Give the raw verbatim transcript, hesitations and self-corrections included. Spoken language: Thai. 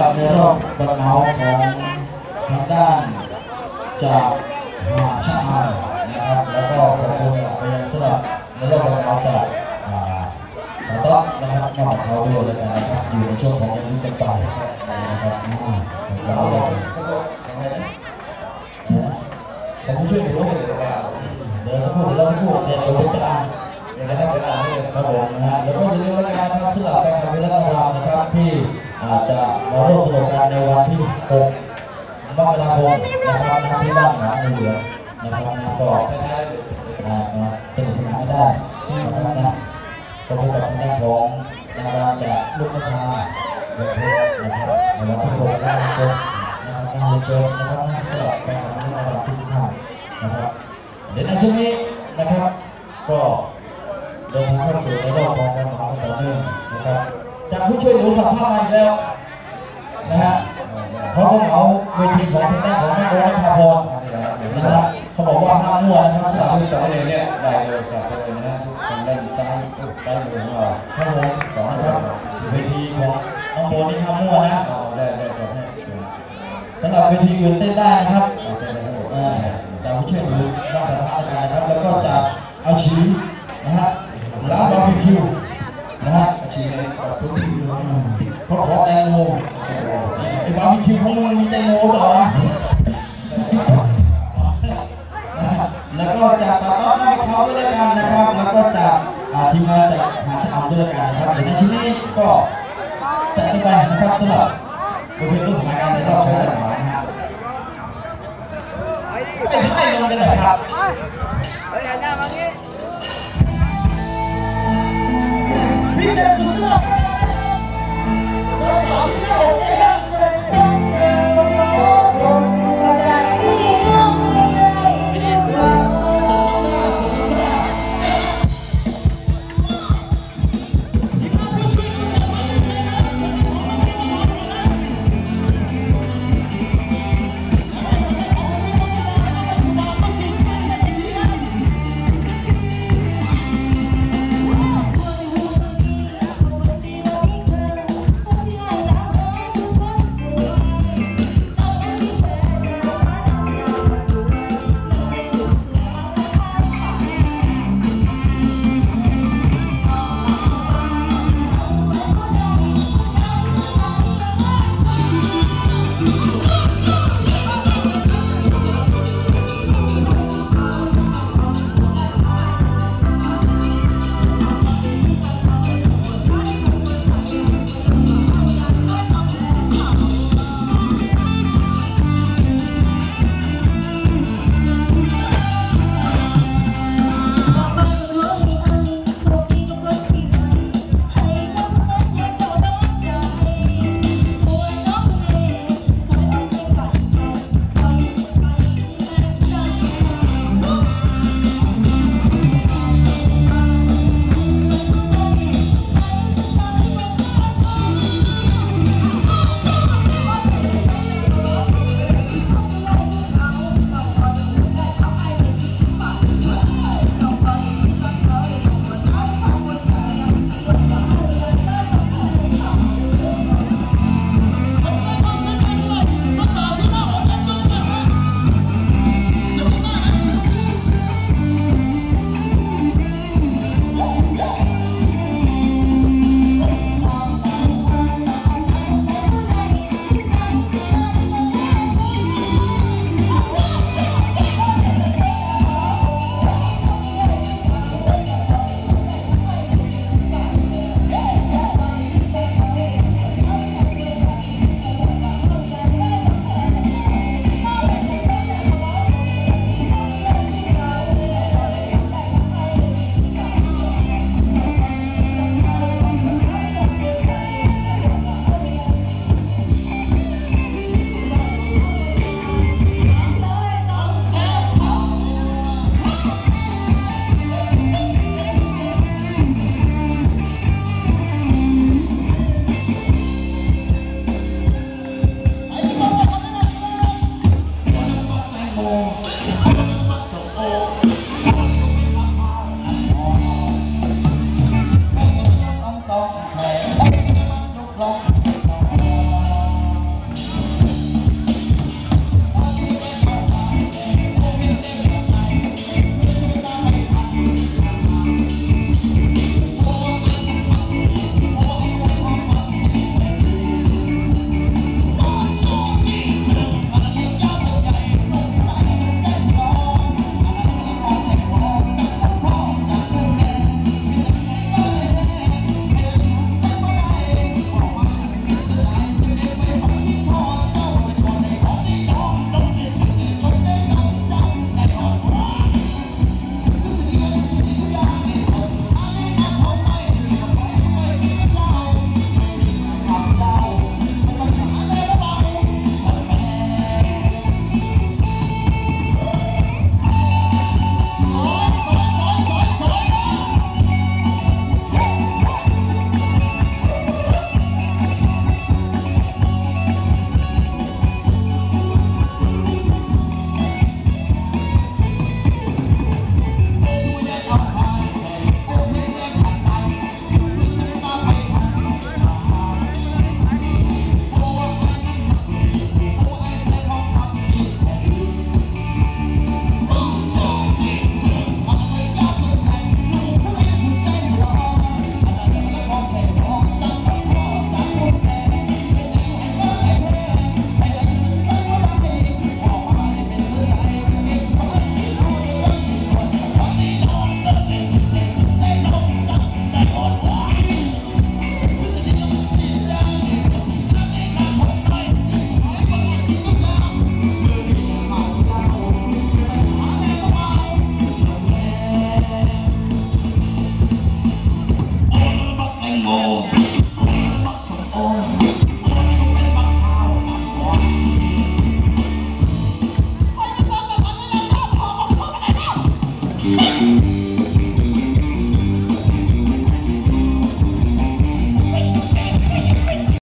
รับในรอบบังเมาของทางด้านจากมหาชาตินะครับแล้วก็ขอบคุณไปยังสำหรับในรอบบังเมาจากขอต้อนนะครับนอกเขาด้วยเลยนะครับอยู่ในช่วงของยังกันต่อนะครับเราแต่ผู้ช่วยรู้เลยเดี๋ยวจะพูดแล้วจะพูดเดี๋ยวเราจะอ่านเดี๋ยวนะครับเดี๋ยวอ่านให้เลยครับผมนะฮะแล้วก็จะมีรายการทัศน์แฟนคลับวิลล่าเรานะครับที่อาจจะมาร่วมสนุกกันในวันที่หกมกราคมนะครับที่บ้านหนองเหลืองนะครับก็สนุกสนานได้นะครับนะก็พบกับทางด้านของดาราแบบลูกมะพร้าวนะครับในวันที่หกมกราคมนะครับการเชิญนะครับนักสลับแฟนคลับวิลล่าเราทุกท่านนะครับเดี๋ยวในช่วงนี้นะครับก็เดินทางเข้าสู่ในรอบของการหาต่อเนื่องนะครับจากผู้ช่วยหนูสัมภาษณ์มาอีกแล้วนะฮะเขาก็เอาเวทีของทางด้านของแม่โบนัทพรนะครับเขาบอกว่าห้ามมั่วนะครับสาวสาวเนี่ยเนี่ยได้เลยจากไปเลยนะฮะทุกทางด้านซ้ายได้เลยของเราครับผมขอนะครับเวทีของน้องโบนี่ห้ามมั่วนะได้ได้ครับสำหรับเวทีอื่นเต้นได้นะครับจากผู้ช่วยหนูรับสารภาพนะครับแล้วก็จากอาชีนะฮะร้านบาร์บีคิวนะฮะอาชีในกับทุกที่เลยเขาขอแตงโมไอ้บาร์บีคิวของมึงมีแตงโมเหรอแล้วก็จากปาต้อนเขาด้วยกันนะครับแล้วก็จากทีมงานจากหาชาด้วยกันนะครับในชิ้นนี้ก็จัดไปนะครับสำหรับโปรเจกต์รุ่นสมัยการในรอบใช้จ่ายนะครับไปให้ลงกันหน่อยครับเฮ้ยหันหน้ามางี้พิเศษสุดๆเราสองที่เราได้รับเชิญกันเดินมาโอ้โหแบบนี้น้องไม่ได้เรียกเราสมหน้าสมหน้าที่มาผู้ช่วยสามารถใช้ได้โมบักสมโอThank you.